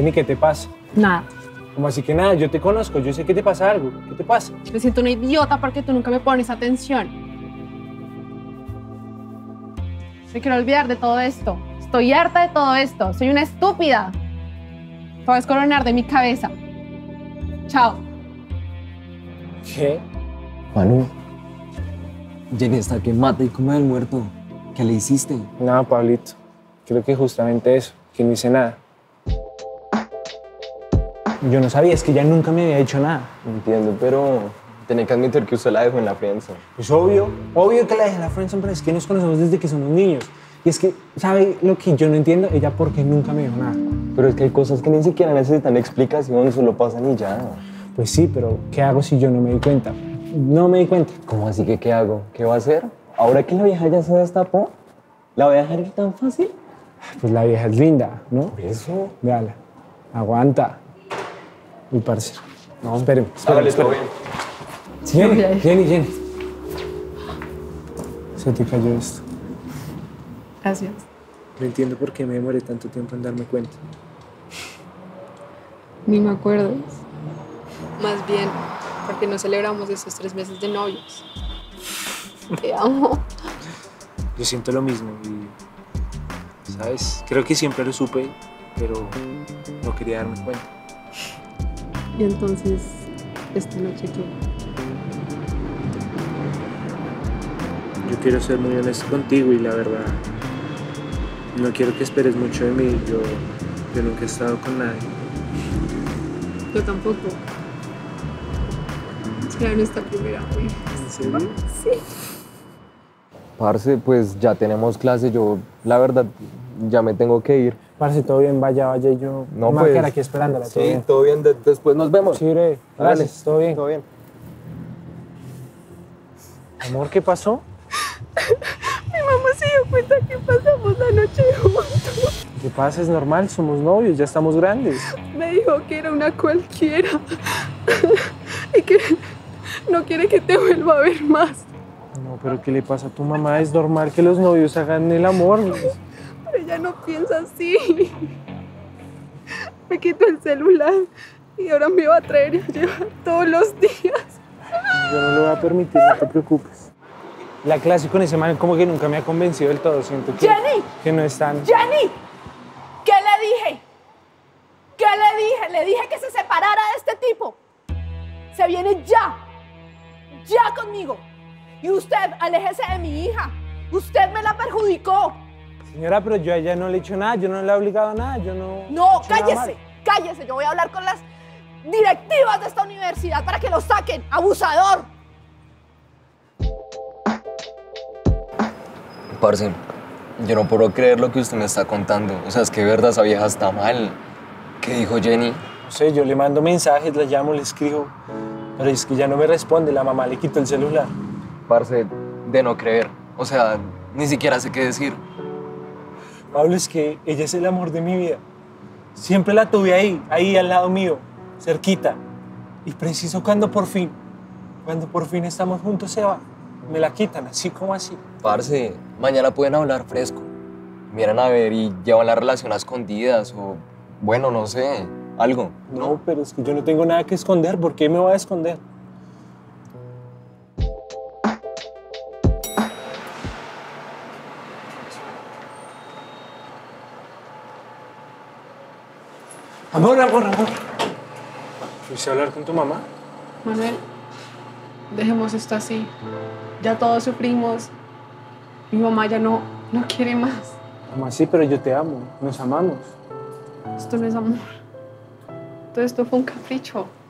Jenny, ¿qué te pasa? Nada. ¿Cómo así que nada? Yo te conozco, yo sé que te pasa algo. ¿Qué te pasa? Me siento una idiota porque tú nunca me pones atención. Me quiero olvidar de todo esto. Estoy harta de todo esto. Soy una estúpida. Te voy a descoronar de mi cabeza. Chao. ¿Qué? Manu, Jenny está que mata y come del muerto. ¿Qué le hiciste? Nada, Pablito. Creo que justamente eso, que no hice nada. Yo no sabía, es que ella nunca me había hecho nada. Entiendo, pero tenía que admitir que usted la dejó en la friendzone. Pues obvio que la dejé en la friendzone, pero es que nos conocemos desde que somos niños. Y es que, ¿sabe lo que yo no entiendo? Ella por qué nunca me dijo nada. Pero es que hay cosas que ni siquiera necesitan explicación, solo pasan y ya. Pues sí, pero ¿qué hago si yo no me di cuenta? No me di cuenta. ¿Cómo así que qué hago? ¿Qué va a hacer? Ahora que la vieja ya se destapó, ¿la voy a dejar ir tan fácil? Pues la vieja es linda, ¿no? Por eso. Véala. Aguanta. Uy, parce. No, espéreme. Hágale, todo bien. Jenny. Se te cayó esto. Gracias. No entiendo por qué me demoré tanto tiempo en darme cuenta. Ni me acuerdo. Más bien, porque no celebramos esos 3 meses de novios. Te amo. Yo siento lo mismo y, ¿sabes? Creo que siempre lo supe, pero no quería darme cuenta. Y entonces, esta noche ¿qué? Yo quiero ser muy honesto contigo y la verdad, no quiero que esperes mucho de mí. Yo nunca he estado con nadie. Yo tampoco. Será nuestra primera vez. ¿En serio? Sí. Parce, pues ya tenemos clase. Yo, la verdad, ya me tengo que ir. Parce, todo bien, vaya, y yo No, me voy a quedar pues, aquí esperándola. Sí, todo bien. todo bien. Después nos vemos. Sí, bre, gracias, todo bien. Todo bien. Amor, ¿qué pasó? Mi mamá se dio cuenta que pasamos la noche juntos. ¿Qué pasa? Es normal, somos novios, ya estamos grandes. Me dijo que era una cualquiera y que no quiere que te vuelva a ver más. No, pero ¿qué le pasa a tu mamá? Es normal que los novios hagan el amor. Pero ella no piensa así. Me quitó el celular y ahora me va a traer y a llevar todos los días. Yo no lo voy a permitir, no te preocupes. La clase con ese man como que nunca me ha convencido del todo. Siento que, ¡Jenny! que no es tan... ¡Jenny! ¿Qué le dije? ¿Qué le dije? Le dije que se separara de este tipo. Se viene ya. Ya conmigo. Y usted, aléjese de mi hija. Usted me la perjudicó. Señora, pero yo a ella no le he hecho nada, yo no le he obligado a nada, yo no... No, he hecho nada cállese, cállese. Yo voy a hablar con las directivas de esta universidad para que lo saquen. ¡Abusador! Parce, yo no puedo creer lo que usted me está contando. O sea, es que de verdad esa vieja está mal. ¿Qué dijo Jenny? No sé, yo le mando mensajes, la llamo, le escribo, pero es que ya no me responde, la mamá le quitó el celular. Parce, de no creer. O sea, ni siquiera sé qué decir. Pablo, es que ella es el amor de mi vida. Siempre la tuve ahí al lado mío, cerquita. Y preciso cuando por fin estamos juntos se va. Me la quitan, así como así. Parce, mañana pueden hablar fresco. Miran a ver y llevan la relación a escondidas o, bueno, no sé, algo. No, pero es que yo no tengo nada que esconder. ¿Por qué me voy a esconder? Amor. ¿Fuiste a hablar con tu mamá? Manuel, dejemos esto así. Ya todos sufrimos. Mi mamá ya no quiere más. ¿Cómo así? Pero yo te amo. Nos amamos. Esto no es amor. Todo esto fue un capricho.